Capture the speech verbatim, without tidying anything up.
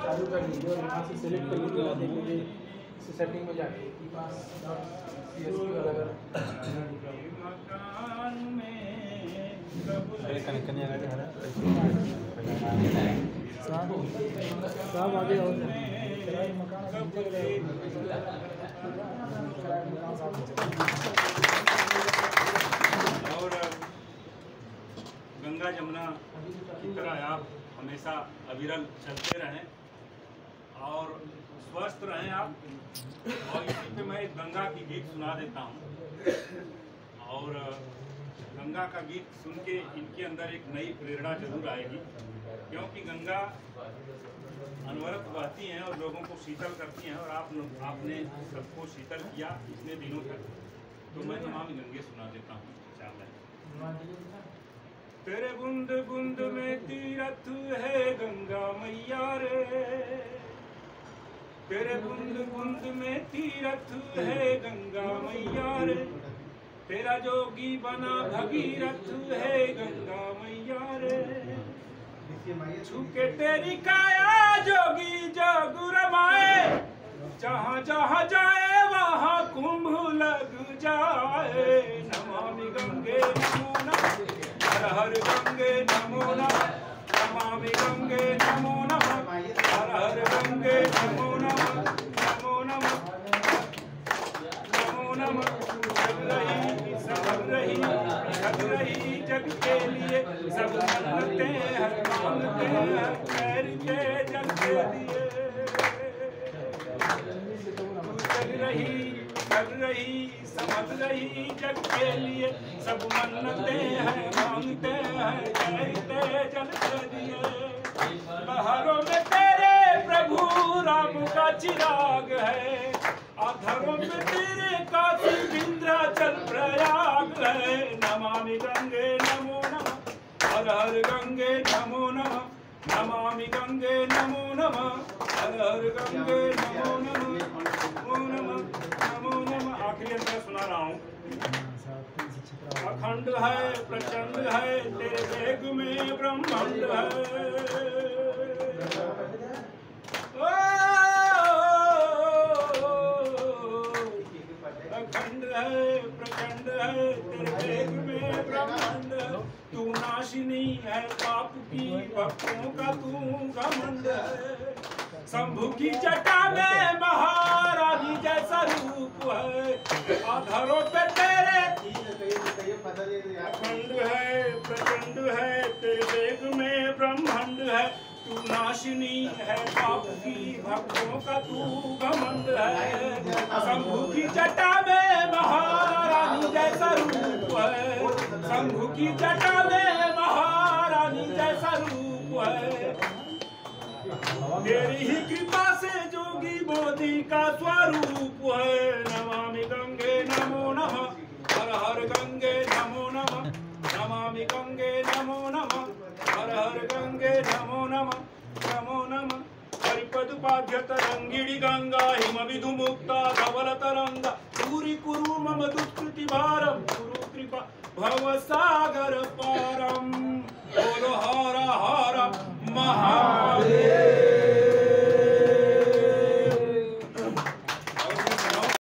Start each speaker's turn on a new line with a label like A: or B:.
A: चालू कर लीजिए और यहाँ से सेलेक्ट कर लीजिए और देख लीजिए इस सेटिंग में जाके कि पास सी एस पी वाला अगर
B: कनेक्शन नहीं आ रहा
A: साहब आगे और
C: और गंगा जमुना की तरह आप हमेशा अविरल चलते रहें और स्वस्थ रहें आप। और इसी पे मैं एक गंगा की गीत सुना देता हूँ और गंगा का गीत सुन के इनके अंदर एक नई प्रेरणा जरूर आएगी, क्योंकि गंगा अनवरत बहती हैं और लोगों को शीतल करती हैं और आप आपने सबको शीतल किया इतने दिनों तक। तो मैं नमामि गंगे सुना देता हूँ। तेरे बूंद बूंद में तीरथ है गंगा मैया रे, तेरे बूंद बूंद में तीरथ है गंगा मैया रे, तेरा जोगी बना भगीरथ है गंगा मैया रे, छूके तेरी काया जोगी जोग रमाए, जहाँ जहाँ जाए वहाँ कुंभ लग जाए। नमामि गंगे नमो नमः, हर हर गंगे नमो नमः, नमामि गंगे नमो नमः, हर हर गंगे नमो नमः, नमो नमः नमो नमः। जग रही सब रही जग रही जग के लिए, सब मन्नते हर मांगते हैं खैर के जग के लिए। जग रही जग रही समझ रही जग के लिए, सब मन्नते हैं मांगते हैं कहते जल के लिए। बहारों में तेरे प्रभु राम का चिराग है, अधरों में तेरे काशी विंध्याचल प्रयाग है। नमामि गंगे नमो नमः, हर हर गंगे नमो नमः, नमामि गंगे नमो नमः, हर हर गंगे नमो नमः, नमो नमः नमो नमः। आखिरी अंतर सुना रहा हूँ। अखंड है प्रचंड है तेरे वेग में ब्रह्मांड है, अखंड है प्रचंड है तेरे वेग में ब्रह्मांड है। तू नाशिनी है पाप की भक्तों का तू घमंड है, शंभु की जटा में महारानी जैसा रूप है, आधारों पे तेरे अखंड है प्रचंड है तेरे वेग में ब्रह्मांड है। तू नाशिनी है पाप की भक्तों का तू घमंड है, शंभु की जटा में महारानी जैसा रूप है, शंभु की जटा में महारानी जैसा रूप है। तेरी ही कृपा से जोगी मोदी का स्वरूप है। नमामि गंगे नमो नमः, हर हर गंगे नमो नमः, नमामि गंगे नमो नमः, हर हर गंगे नमो नमः, नमो नमः। हरिपदुपाध्य तरंगिणी गंगा हिम विधु मुक्ता धवल तरंगा, पूरी कुरु मम दुष्कृति भारम कुरु कृपा भव सा